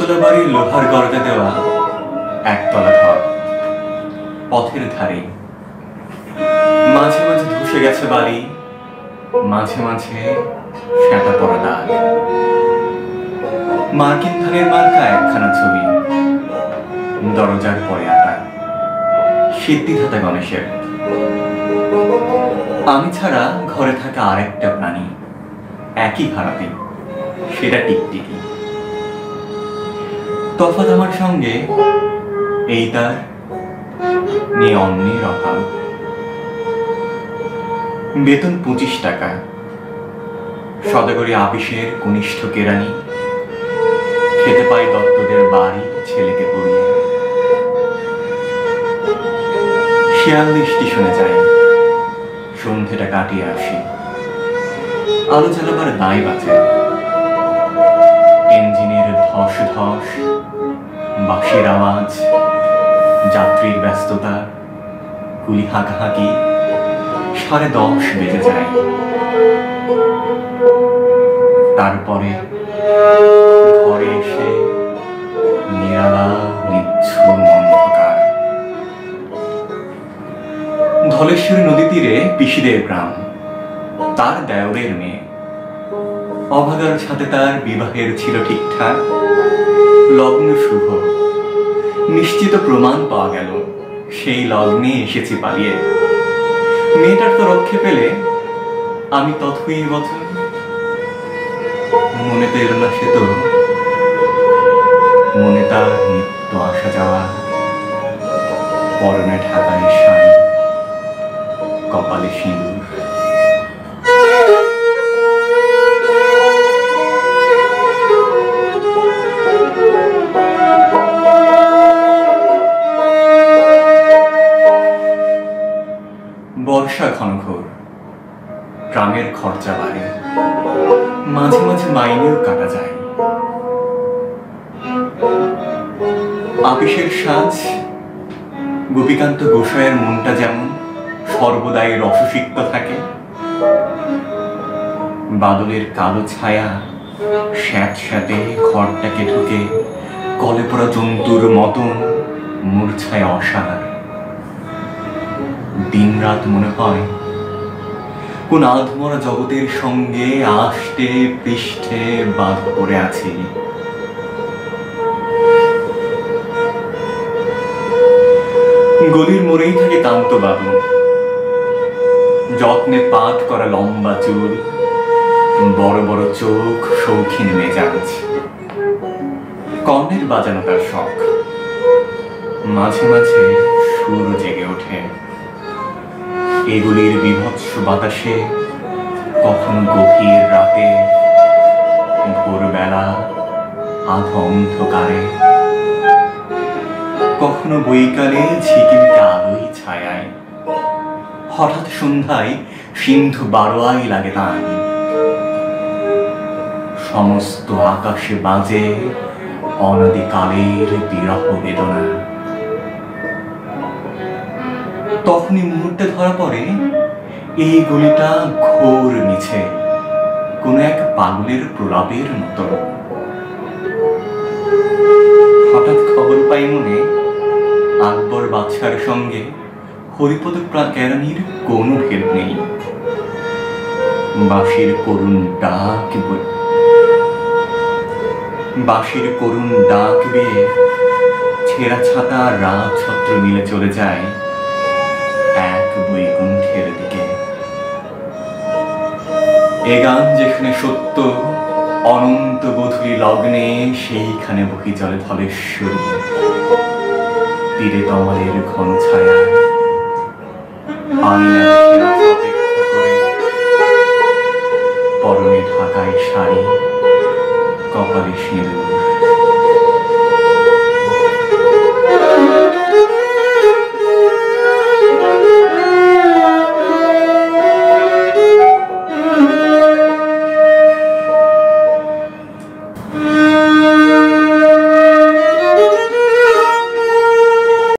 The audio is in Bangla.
দোতলা বাড়ির লোহার গর্দা দেওয়া একতলা ঘর, পথের ধারে। মাঝে মাঝে ধসে গেছে বাড়ি, মাঝে মাঝে শ্যাটা পড়া দাগ। মার্কিন ধানের মার্কা একখানা ছবি, দরজার পরে আটা, সিদ্ধিদাতা গণেশের। আমি ছাড়া ঘরে থাকা আরেকটা প্রাণী, একই ভাড়াতে, সেটা টিকটিকি। তফাৎ আমার সঙ্গে এই তার নিয়ে অন্যের অভাব। বেতন 25 টাকা, সদাগরি আপিসের কনিষ্ঠ কেরানি। খেতে পাই দত্তদের বাড়ি ছেলেকে পড়িয়ে। শিয়ালদা স্টেশনে যাই, সন্ধেটা কাটিয়ে আসি। আলো জ্বালাবার দায় বাজে। ইঞ্জিনের ধস ধস, বাঁশির আওয়াজ, যাত্রীর ব্যস্ততা, গুলি হাঁকাহাঁকি। 10:30 বেজে যায়। তারপরে ঘরে এসে নিরালা নিঝুম অন্ধকার। ধলেশ্বরী নদী তীরে পিসিদের গ্রাম, তার দেওরের মেয়ে। অভাগার সাথে তার বিবাহের ছিল ঠিকঠাক, লগ্ন শুভ। নিশ্চিত প্রমাণ পাওয়া গেল, সেই লগ্নে এসেছি পালিয়ে। মেয়েটার তো রক্ষে পেলে আমি তথই বছর। মনে তো এলো না সে তো, মনে তার নিত্য আসা যাওয়া। পরনে ঢাকায় শাড়ি, কপালে সিঁদুর। বর্ষা ঘনঘোর, ট্রামের খরচা বাড়ে, মাঝে মাঝে মাইনেও কাটা যায়। আপিসের সাজ, গোপীকান্ত গোসাইয়ের মনটা যেমন সর্বদাই রসসিক্ত থাকে। বাদলের কালো ছায়া স্যাঁতস্যাঁতে ঘরটাকে ঢুকে কলে পড়া জন্তুর মতন মূর্ছায় অসার। দিন রাত মনে হয় কোন আধমরা জগতের সঙ্গে আষ্টে পৃষ্ঠে বাঁধ পড়ে আছি। গলির মোড়েই থাকে কান্তবাবু, যত্নে পাট করা লম্বা চুল, বড় বড় চোখ, শৌখিন মেজাজ। কর্ণের বাজানো তার শখ, মাঝে মাঝে সুর জেগে ওঠে। এগুলির বিভৎস বাতাসে কখনো গভীর রাতে, ভোরবেলা আধা অন্ধকারে, কখনো বৈকালে ঝিকিমিকে আলোই ছায়ায়। হঠাৎ সন্ধ্যায় সিন্ধু বারোয়াই লাগে তান। সমস্ত আকাশে বাজে অনাদিকালের বিরহ বেদনা। তখনই মুহূর্তে ধরা পড়ে এই গলিটা ঘোর মিছে, কোন এক পাগলের প্রলাপের মতো। হঠাৎ খবর পাই মনে, আকবর বাদশার সঙ্গে হরিপদ কেরানির কোনো ভেদ নেই। বাঁশির করুণ ডাক বেয়ে ছেঁড়া ছাতা রাত ছত্র মিলে চলে যায় এক বৈকুণ্ঠের দিকে। এ গান যেখানে সত্য, অনন্ত গধূলি লগ্নে সেইখানে বহি চলে ধলেশ্বরী। তীরে তমালের ঘন ছায়া।